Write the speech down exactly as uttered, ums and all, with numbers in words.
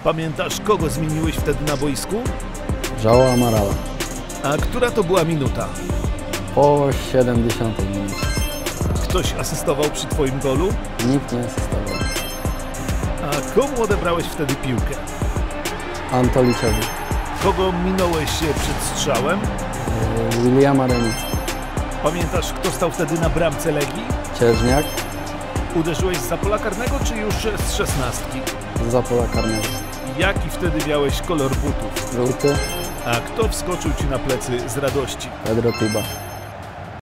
Pamiętasz, kogo zmieniłeś wtedy na boisku? João Amarala. A która to była minuta? Po siedemdziesiątej minucie. Ktoś asystował przy twoim golu? Nikt nie asystował. A komu odebrałeś wtedy piłkę? Antoliciowi. Kogo minąłeś się przed strzałem? Yy, Williama Reni. Pamiętasz, kto stał wtedy na bramce Legii? Cieżniak. Uderzyłeś z pola karnego, czy już z szesnastki? Za pola karnego. Jaki wtedy miałeś kolor butów? Żółty. A kto wskoczył ci na plecy z radości? Pedro Tiba.